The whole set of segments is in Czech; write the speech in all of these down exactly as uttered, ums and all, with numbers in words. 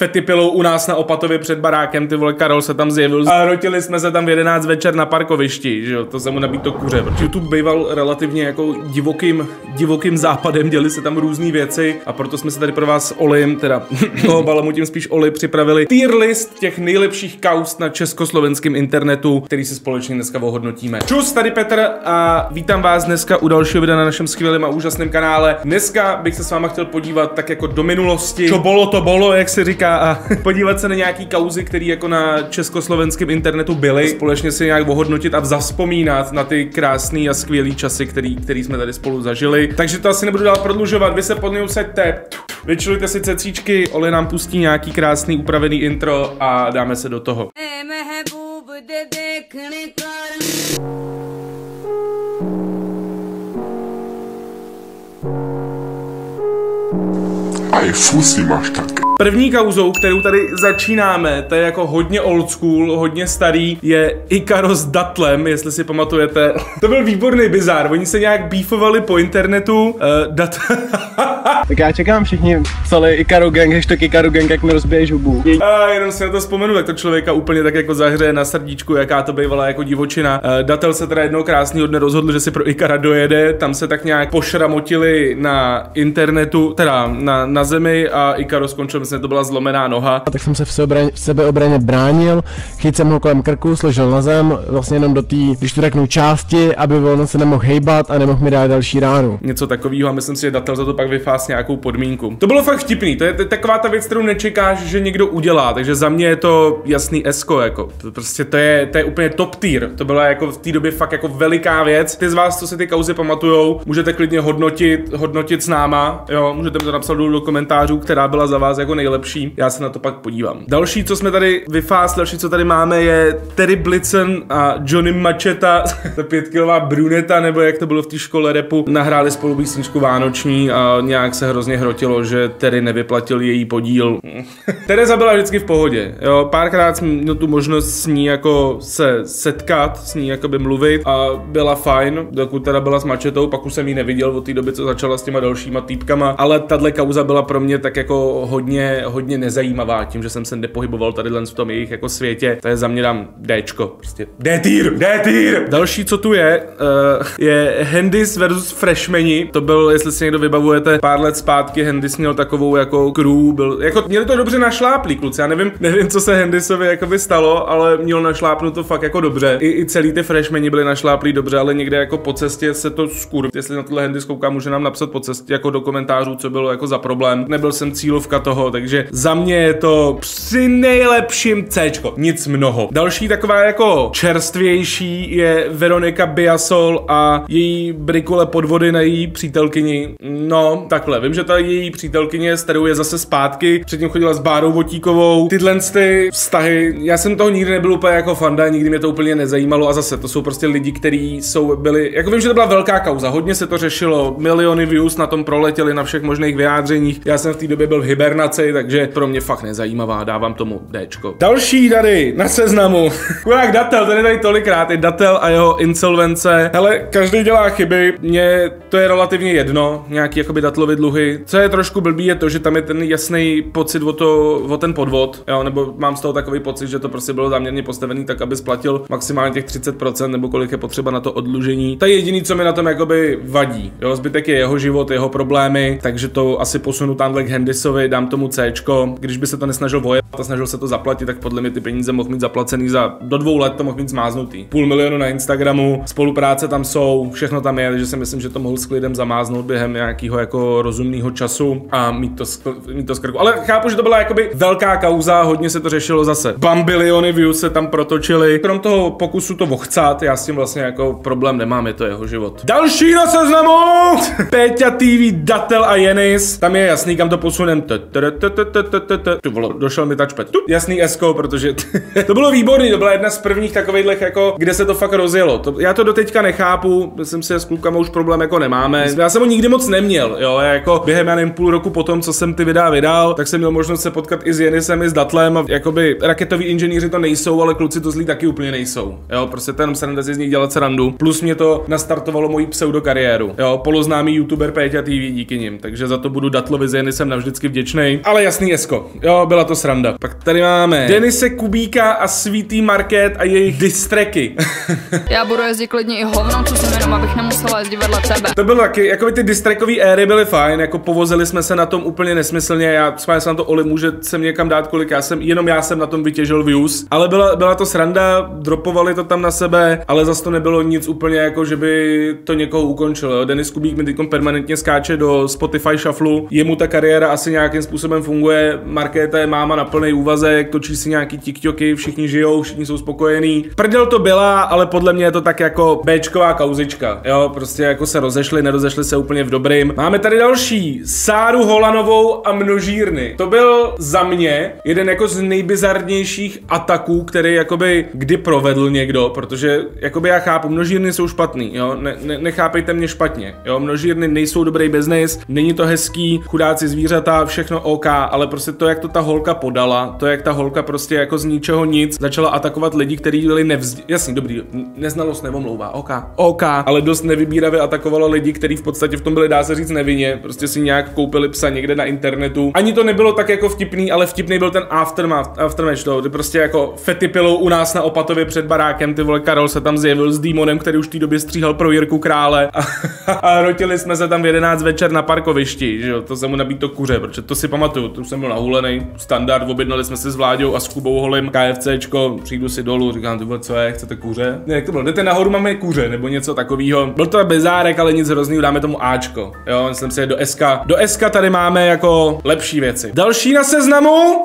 fetipilou u nás na Opatově před barákem, ty vole, Karol se tam zjevil a rotili jsme se tam v jedenáct večer na parkovišti, že jo, to se mu nabít to kuře. YouTube býval relativně jako divokým, divokým západem, děli se tam různé věci a proto jsme se tady pro vás Olim, teda toho balamutím spíš Oli, připravili tier list těch nejlepších kauz na československém internetu, který si společně dneska ohodnotíme. Čus, tady Petr a vítám vás dneska u dalšího videa na našem skvělém a úžasném kanále. Dneska bych se s váma chtěl podívat tak jako do minulosti, čo bolo to bolo, jak se říká, a podívat se na nějaký kauzy, které jako na československém internetu byly, společně si nějak ohodnotit a zavzpomínat na ty krásný a skvělý časy, který, který jsme tady spolu zažili. Takže to asi nebudu dál prodlužovat, vy se pod mě usaďte, vyčilujte si cecíčky, Oli nám pustí nějaký krásný upravený intro a dáme se do toho. A je fusy máš tak. První kauzou, kterou tady začínáme, to je jako hodně old school, hodně starý, je Ikaro s Datlem, jestli si pamatujete. To byl výborný bizár, oni se nějak beefovali po internetu. Uh, dat... Tak já čekám, všichni psali Ikaro gang, hashtag Ikaro gang, jak mi rozbiješ hubu. A jenom si na to vzpomenu, tak to člověka úplně tak jako zahřeje na srdíčku, jaká to bývala jako divočina. Uh, Datel se teda jednoho krásného dne rozhodl, že si pro Ikara dojede, tam se tak nějak pošramotili na internetu, teda na, na zemi a Ikaro skončil, myslím, to byla zlomená noha. Tak jsem se v, sebeobraně, v sebeobraně bránil, chyt jsem ho kolem krku, složil na zem, vlastně jenom do té, když to řeknu, části, aby on se nemohl hejbat a nemohl mi dát další ránu. Něco takového a myslím si, že Datel za to pak vyfás nějakou podmínku. To bylo fakt vtipný, to je taková ta věc, kterou nečekáš, že někdo udělá, takže za mě je to jasný esko, jako. To prostě to je, to je úplně top tier, to byla jako v té době fakt jako veliká věc. Ty z vás, co si ty kauzy pamatujou, můžete klidně hodnotit, hodnotit s náma, jo, můžete mi to napsat do komentářů, která byla za vás jako nejlepší. Já se na to pak podívám. Další, co jsme tady vyfás, další, co tady máme, je Terry Blitzen a Johnny Macheta, ta pětkilová bruneta, nebo jak to bylo v té škole rapu, nahráli spolu písničku vánoční a nějak se hrozně hrotilo, že Terry nevyplatil její podíl. Tereza byla vždycky v pohodě, jo, párkrát jsem měl tu možnost s ní jako se setkat, s ní jakoby mluvit a byla fajn, dokud teda byla s Machetou, pak už jsem ji neviděl od té doby, co začala s těma dalšíma týpkama, ale tahle kauza byla pro mě tak jako hodně, hodně nezajímavá, tím, že jsem se nepohyboval tady len v tom jejich jako světě, to je za mě dám Dčko, prostě D-tier, D-tier. Další, co tu je, uh, je Hendis versus Freshmani, to byl, jestli si někdo vybavujete, pár let zpátky Hendis měl takovou jako crew, byl, jako měli to dobře našláplý kluci, já nevím, nevím, co se Hendisovi jakoby stalo, ale měl našlápnout to fakt jako dobře, I, i celý ty Freshmani byli našláplý dobře, ale někde jako po cestě se to skurv, jestli na tohle Hendis kouká, může nám napsat po cestě jako do komentářů, co bylo jako za problém, nebyl jsem cílovka toho, takže za mě je to při nejlepším Cčko, nic mnoho. Další taková jako čerstvější je Veronika Biasol a její brikule podvody na její přítelkyni. No, takhle, vím, že ta její přítelkyně, s kterou je zase zpátky, předtím chodila s Bárou Votíkovou. Tyhle ty vztahy, já jsem toho nikdy nebyl úplně jako fanda, nikdy mě to úplně nezajímalo a zase to jsou prostě lidi, kteří jsou byli, jako vím, že to byla velká kauza, hodně se to řešilo, miliony views na tom proletěly na všech možných vyjádřeních. Já jsem v té době byl v hibernaci, takže pro mě fakt nezajímavá, dávám tomu Dčko. Další tady na seznamu. Chudák Datel, ten je tady tolikrát, je Datel a jeho insolvence. Hele, každý dělá chyby, mně to je relativně jedno, nějaký jakoby Datlovy dluhy. Co je trošku blbý je to, že tam je ten jasný pocit o, to, o ten podvod, jo, nebo mám z toho takový pocit, že to prostě bylo záměrně postavený tak, aby splatil maximálně těch třicet procent, nebo kolik je potřeba na to odlužení. To je jediný, co mi na tom jakoby vadí, jo, zbytek je jeho život, jeho problémy, takže to asi posunu tamhle k Hendisovi, dám tomu Cčko. Když by se to nesnažil vojet a snažil se to zaplatit, tak podle mě ty peníze mohl mít zaplacený za do dvou let, to mohl mít zmáznutý. Půl milionu na Instagramu, spolupráce tam jsou, všechno tam je, takže si myslím, že to mohl s klidem zamáznout během nějakého jako rozumného času a mít to, mít to z krku. Ale chápu, že to byla jakoby velká kauza, hodně se to řešilo zase. Bambiliony views se tam protočily. Krom toho pokusu to vochcat, já s tím vlastně jako problém nemám, je to jeho život. Další na seznamu! Péťa T V, Datel a Jenis. Tam je jasný, kam to posunem. Tu vole, došel mi touchpad. Tu, jasný esko, protože to bylo výborný, to byla jedna z prvních takovejhlech, jako, kde se to fakt rozjelo. To, já to doteďka nechápu, myslím si, že s klukama už problém jako nemáme. Já jsem ho nikdy moc neměl, jo, já jako během, já nevím, půl roku potom, co jsem ty videa vydal, tak jsem měl možnost se potkat i s Jenisem, i s Datlem a jakoby raketoví inženýři to nejsou, ale kluci to zlí taky úplně nejsou, jo, prostě ten sranda si z nich dělat srandu, plus mě to nastartovalo moji pseudokariéru, jo, poloznámý youtuber Péťa T V díky nim, takže za to budu Datlovi s Jenisem navždycky vděčnej, ale jasný esko, jo, byla to sranda. Pak tady máme Denise Kubíka a Sweetie Market a jejich distracky. Já budu jezdit klidně i hovno, co jsem jenom, abych nemusela jezdit vedle tebe. To bylo taky, jako by ty distrackové éry byly fajn, jako povozili jsme se na tom úplně nesmyslně, já schválně se na to Oli může sem někam dát, kolik já jsem, jenom já jsem na tom vytěžil views, ale byla, byla to sranda, dropovali to tam na sebe, ale zase to nebylo nic úplně jako, že by to někoho ukončilo, jo. Denis Kubík mi teďkom permanentně skáče do Spotify shufflu, jemu ta kariéra asi nějakým způsobem funguje, Markéta je máma na plný úvazek, točí si nějaký tiktoky, všichni žijou, všichni jsou spokojení. Prdel to byla, ale podle mě je to tak jako béčková kauzička, jo, prostě jako se rozešli, nerozešli se úplně v dobrým. Máme tady další, Sáru Holanovou a množírny. To byl za mě jeden jako z nejbizarnějších ataků, který jakoby kdy provedl někdo, protože jakoby já chápu, množírny jsou špatný, jo, ne, ne, nechápejte mě špatně, jo, množírny nejsou dobrý biznis, není to hezký, chudáci zvířata, všechno OK, ale prostě to, jak to ta holka podala, to, jak ta holka prostě jako z ničeho nic začala atakovat lidi, kteří byli nevzdělaní, jasný, dobrý, neznalost nevomlouvá, OK, OK, ale dost nevybíravě atakovala lidi, kteří v podstatě v tom byli, dá se říct, nevinně, prostě si nějak koupili psa někde na internetu. Ani to nebylo tak jako vtipný, ale vtipný byl ten aftermath, aftermatch to, kdy prostě jako fetipilou u nás na Opatově před barákem, ty vole, Karol se tam zjevil s démonem, který už v té době stříhal pro Jirku Krále a, a rotili jsme se tam v jedenáct večer na parkovišti, že jo, to se mu nabít to kuře, protože to si pamatuju, to jsem byl nahulený, standard, objednali jsme si s Vláďou a s Kubou Holym KFCčko, přijdu si dolů, říkám, ty vole, co je, chcete kuře? Ne, jak to bylo, jdete nahoru, máme kuře, nebo něco takového. Byl to bezárek, ale nic hroznýho, dáme tomu Ačko, jo, myslím si, do S K. Do S K tady máme jako lepší věci. Další na seznamu.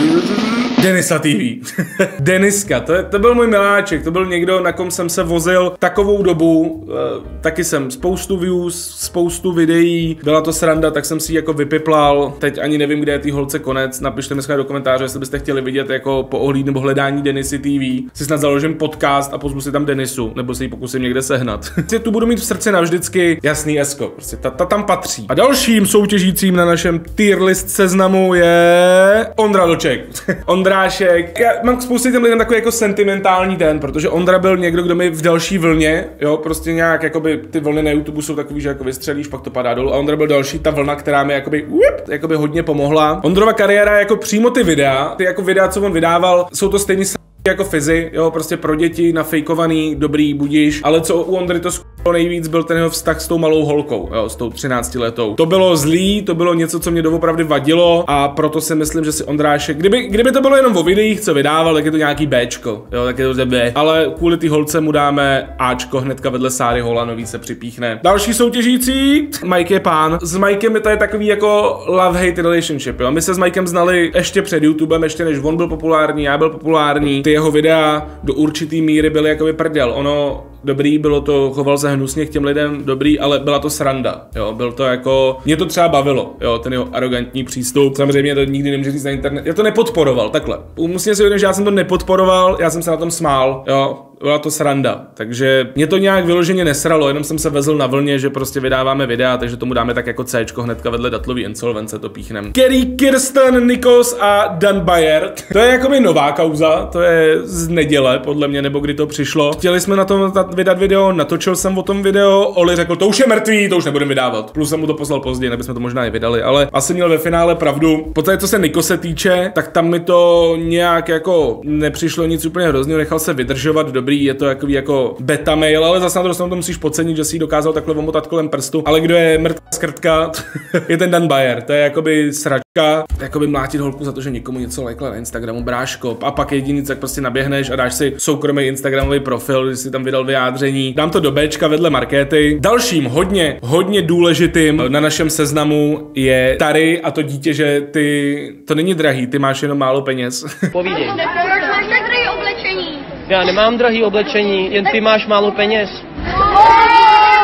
Denisa T V. Deniska, to, je, to byl můj miláček, to byl někdo, na kom jsem se vozil takovou dobu, e, taky jsem spoustu views, spoustu videí, byla to sranda, tak jsem si ji jako vypiplal, teď ani nevím, kde je tý holce konec, napište mi do komentáře, jestli byste chtěli vidět jako po ohlíd nebo hledání Denisy T V, si snad založím podcast a pozvu si tam Denisu, nebo si ji pokusím někde sehnat. Tu budu mít v srdci navždycky jasný esko, prostě ta, ta tam patří. A dalším soutěžícím na našem tier list seznamu je Ondra Vlček. Ondrášek. Já mám k spoustě těm lidem takový jako sentimentální ten, protože Ondra byl někdo, kdo mi v další vlně, jo, prostě nějak jakoby ty vlny na YouTube jsou takový, že jako vystřelíš, pak to padá dolů a Ondra byl další ta vlna, která mi jakoby, uip, jakoby hodně pomohla. Ondrova kariéra jako přímo ty videa, ty jako videa, co on vydával, jsou to stejný jako Fizy, jo, prostě pro děti, nafejkovaný, dobrý, budíš, ale co u Ondry to skoro nejvíc byl ten jeho vztah s tou malou holkou, jo, s tou třináctiletou. To bylo zlý, to bylo něco, co mě doopravdy vadilo a proto si myslím, že si Ondrášek, kdyby, kdyby to bylo jenom o videích, co vydával, tak je to nějaký Bčko, jo, tak je to B, ale kvůli ty holce mu dáme Ačko, hnedka vedle Sáry Holanový se připíchne. Další soutěžící, Mike je pán. S Mikem to je takový jako love-hate relationship, jo. My se s Mikem znali ještě před YouTubem, ještě než on byl populární, já byl populární. Ty jeho videa do určitý míry byly jakoby prdel. Ono dobrý, bylo to, choval se hnusně k těm lidem, dobrý, ale byla to sranda, jo, byl to jako, mě to třeba bavilo, jo, ten jeho arrogantní přístup, samozřejmě to nikdy nemůže říct na internet, já to nepodporoval, takhle, musím si uvědomit, že já jsem to nepodporoval, já jsem se na tom smál, jo, byla to sranda, takže mě to nějak vyloženě nesralo, jenom jsem se vezl na vlně, že prostě vydáváme videa, takže tomu dáme tak jako Cčko hnedka vedle Datlový insolvence to píchnem. Kerry, Kirsten, Nikos a Dan Bayer, to je jakoby nová kauza, to je z neděle, podle mě, nebo kdy to přišlo. Chtěli jsme na tom vydat video, natočil jsem o tom video, Oli řekl, to už je mrtvý, to už nebudem vydávat. Plus jsem mu to poslal později, nebychom to možná i vydali, ale asi měl ve finále pravdu. Poté, co se Nikose týče, tak tam mi to nějak jako nepřišlo nic úplně hrozného, nechal se vydržovat, dobrý, je to takový jako beta mail, ale zase na to, to musíš podcenit, že si ji dokázal takhle omotat kolem prstu, ale kdo je mrtvá skrtka, je ten Dan Bayer, to je jakoby sračka, jakoby mlátit holku za to, že někomu něco lajkla na Instagramu, bráško, a pak jediný, tak prostě naběhneš a dáš si soukromý Instagramový profil, když si tam vydal vyjádření. Dám to do Bčka vedle Markéty. Dalším hodně, hodně důležitým na našem seznamu je Tary a to dítě, že ty, to není drahý, ty máš jenom málo peněz. Povídej. Proč máš tak drahý oblečení? Já nemám drahý oblečení, jen ty máš málo peněz.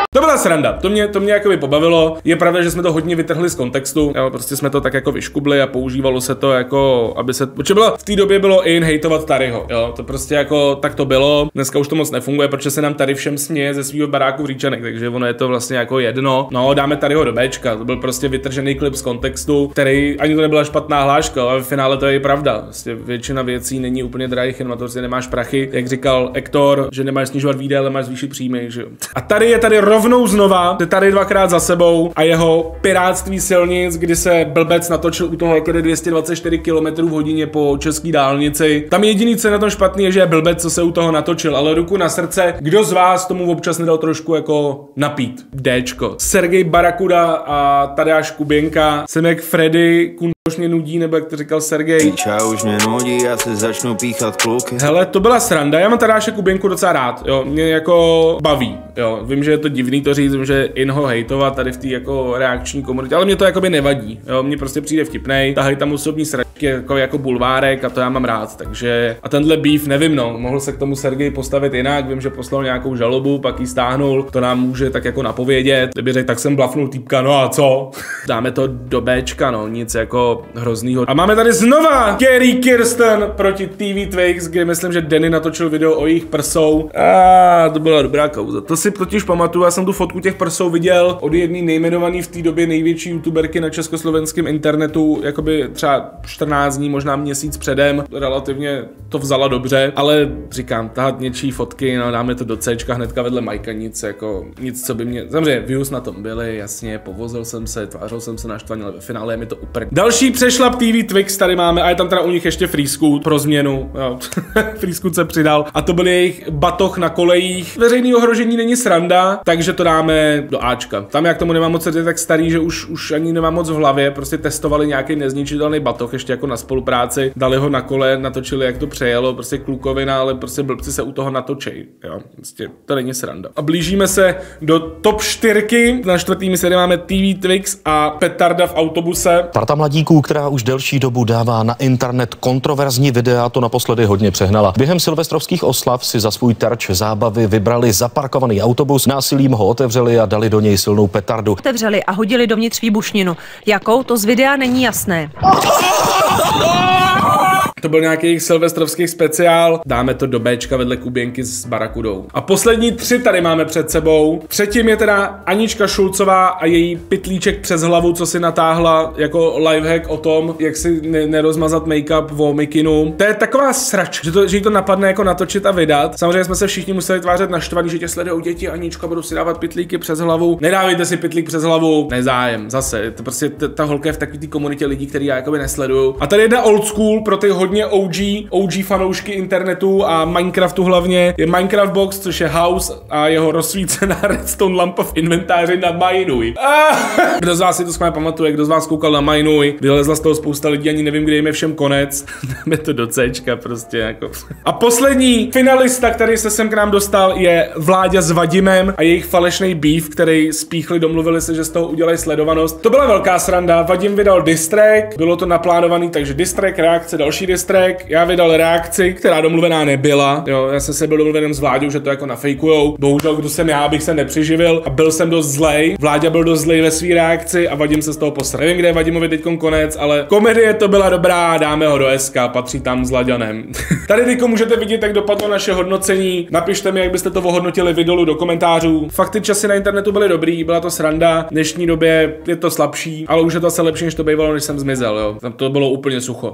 To byla sranda, to mě, to mě jakoby pobavilo. Je pravda, že jsme to hodně vytrhli z kontextu, jo, prostě jsme to tak jako vyškubli a používalo se to jako, aby se, protože bylo, v té době bylo in hejtovat Taryho, jo, to prostě jako tak to bylo. Dneska už to moc nefunguje, protože se nám tady všem směje ze svého baráku v Říčanech, takže ono je to vlastně jako jedno. No, dáme Taryho do Bčka, to byl prostě vytržený klip z kontextu, který ani to nebyla špatná hláška, ale v finále to je pravda. Prostě většina věcí není úplně drahých, jenom na to, že nemáš prachy, jak říkal Ektor, že nemáš snižovat výdaje, ale máš zvýšit příjmy, že jo. A tady je tady rovnou znova, je tady dvakrát za sebou a jeho pirátství silnic, kdy se blbec natočil u toho, jak jde dvě stě dvacet čtyři kilometrů v hodině po české dálnici. Tam jediný, co je na tom špatný, je, že je blbec, co se u toho natočil, ale ruku na srdce, kdo z vás tomu občas nedal trošku jako napít? Déčko. Sergej Barakuda a Tadeáš Kuběnka, jsem jak Freddy, kun už mě nudí, nebo jak to říkal Sergej. Ča už mě nudí, já se začnu píchat kluky. Hele, to byla sranda, já mám Tadeáše Kuběnku docela rád, jo, mě jako baví, jo, vím, že je to divný to říct, vím, že in ho hejtovat tady v té jako reakční komunitě, ale mě to jakoby nevadí, jo, mně prostě přijde vtipnej, tahají tam osobní sračky jako, jako bulvárek a to já mám rád, takže a tenhle beef, nevím, no, mohl se k tomu Sergej postavit jinak, vím, že poslal nějakou žalobu, pak ji stáhnul, to nám může tak jako napovědět, kdyby řekl, tak jsem blafnul týpka, no a co? Dáme to do Bčka, no, nic jako hroznýho. A máme tady znova Kerry Kirsten proti T V Twix, kde myslím, že Danny natočil video o jejich prsou. A to byla dobrá kauza. To si totiž pamatuju, já jsem tu fotku těch prsou viděl od jedné nejmenované v té době největší youtuberky na československém internetu, jakoby třeba čtrnáct dní, možná měsíc předem. Relativně to vzala dobře, ale říkám, tahat něčí fotky, no dáme to do Cčka hnedka vedle Majka, nic jako, nic, co by mě, samozřejmě views na tom byly, jasně, povozil jsem se, tvářil jsem se naštvaně, ale ve finále je mi to úplně. Další přešlap T V Twix tady máme a je tam teda u nich ještě Free Scoot pro změnu. Free Scoot se přidal a to byl jejich batoh na kolejích. Veřejný ohrožení není sranda, takže to dáme do Ačka. Tam jak tomu nemám moc, je tak starý, že už, už ani nemám moc v hlavě, prostě testovali nějaký nezničitelný batoh ještě jako na spolupráci, dali ho na kole, natočili jak to přejelo, prostě klukovina, ale prostě blbci se u toho natočej, jo, prostě to není sranda. A blížíme se do top čtyřky, na čtvrtý místě máme T V Twix a Petarda v autobuse. Parta mladíků, která už delší dobu dává na internet kontroverzní videa, to naposledy hodně přehnala. Během silvestrovských oslav si za svůj terč zábavy vybrali zaparkovaný autobus, násilím ho otevřeli a dali do něj silnou petardu. Otevřeli a hodili dovnitř výbušninu. Jakou, to z videa není jasné. To byl nějaký jejich silvestrovský speciál. Dáme to do Bčka vedle Kuběnky s Barakudou. A poslední tři tady máme před sebou. Třetím je teda Anička Šulcová a její pytlíček přes hlavu, co si natáhla jako lifehack o tom, jak si ne nerozmazat make-up o mikinu. To je taková srač, že, to, že jí to napadne jako natočit a vydat. Samozřejmě jsme se všichni museli tvářet naštvaný, že tě sledují děti, Anička, budou si dávat pytlíky přes hlavu. Nedávejte si pytlík přes hlavu, nezájem. Zase, to prostě ta holka je v takové té komunitě lidí, který já jakoby nesleduju. A tady jedna old school pro ty hodně O G, O G fanoušky internetu a Minecraftu hlavně, je Minecraft Box, což je house a jeho rozsvícená redstone lampa v inventáři na Mainuj. Ah! Kdo z vás si to schválně pamatuje, kdo z vás koukal na Mainuj, vylezla z toho spousta lidí, ani nevím, kde jim je všem konec. Dáme to do Cčka prostě jako. A poslední finalista, který se sem k nám dostal, je Vláďa s Vadimem a jejich falešný beef, který spíchli, domluvili se, že z toho udělají sledovanost. To byla velká sranda, Vadim vydal diss track, bylo to naplánovaný, takže diss track, reakce, další diss track. Já vydal reakci, která domluvená nebyla. Jo, já jsem se byl domluvený s Vláďou, že to jako nafejkujou. Bohužel, kdo jsem já, abych se nepřiživil a byl jsem dost zlej. Vláďa byl dost zlej ve své reakci a Vadim se z toho posral. Nevím, kde je Vadimovi teďkon konec, ale komedie to byla dobrá, dáme ho do S K, patří tam s Laďanem. Tady teďko můžete vidět, jak dopadlo naše hodnocení. Napište mi, jak byste to ohodnotili v dolů do komentářů. Fakt ty časy na internetu byly dobrý, byla to sranda. V dnešní době je to slabší, ale už je to asi lepší, než to bývalo, než jsem zmizel, jo. Tam to bylo úplně sucho.